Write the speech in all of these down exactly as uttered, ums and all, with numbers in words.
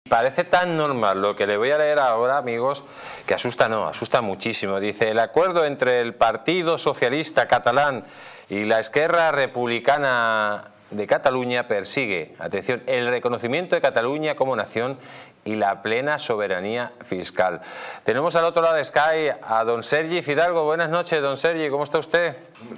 Parece tan normal lo que le voy a leer ahora, amigos, que asusta no, asusta muchísimo. Dice, el acuerdo entre el Partido Socialista Catalán y la Esquerra Republicana de Cataluña persigue, atención, el reconocimiento de Cataluña como nación y la plena soberanía fiscal. Tenemos al otro lado de Sky a don Sergi Fidalgo. Buenas noches, don Sergi, ¿cómo está usted?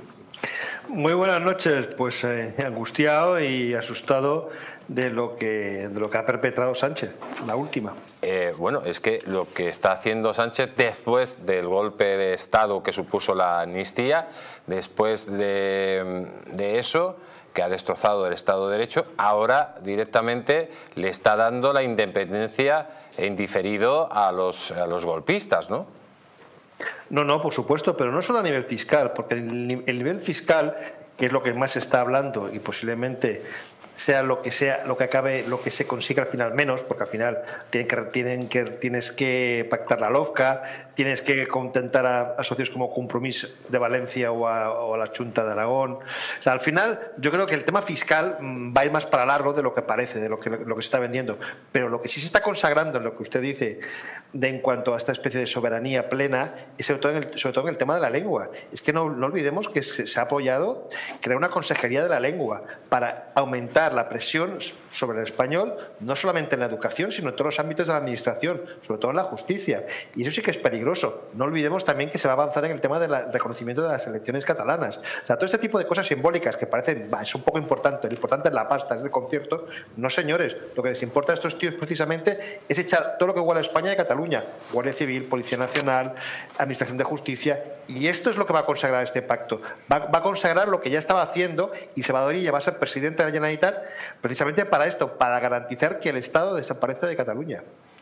Muy buenas noches, pues eh, angustiado y asustado de lo que de lo que ha perpetrado Sánchez, la última. Eh, bueno, es que lo que está haciendo Sánchez después del golpe de Estado que supuso la amnistía, después de, de eso, que ha destrozado el Estado de Derecho, ahora directamente le está dando la independencia en diferido a los, a los golpistas, ¿no? No, no, por supuesto, pero no solo a nivel fiscal, porque el, el nivel fiscal, que es lo que más se está hablando y posiblemente sea lo que sea, lo que acabe, lo que se consiga al final menos, porque al final tienen que, tienen que, tienes que pactar la LOFCA, tienes que contentar a, a socios como Compromís de Valencia o a, o a la Junta de Aragón. O sea, al final yo creo que el tema fiscal va a ir más para largo de lo que parece, de lo que, lo que se está vendiendo. Pero lo que sí se está consagrando en lo que usted dice de en cuanto a esta especie de soberanía plena, y sobre todo en el, sobre todo en el tema de la lengua. Es que no, no olvidemos que se, se ha apoyado crear una consejería de la lengua para aumentar la presión sobre el español, no solamente en la educación, sino en todos los ámbitos de la administración, sobre todo en la justicia. Y eso sí que es peligroso. No olvidemos también que se va a avanzar en el tema del reconocimiento de las elecciones catalanas. O sea, todo este tipo de cosas simbólicas que parecen, bah, es un poco importante, lo importante es la pasta, es el concierto. No, señores, lo que les importa a estos tíos precisamente es echar todo lo que iguala a España y Cataluña. Guardia Civil, Policía Nacional, Administración de Justicia. Y esto es lo que va a consagrar este pacto. Va, va a consagrar lo que ya estaba haciendo y Salvador Illa va a ser presidente de la Generalitat precisamente para esto, para garantizar que el Estado desaparezca de Cataluña.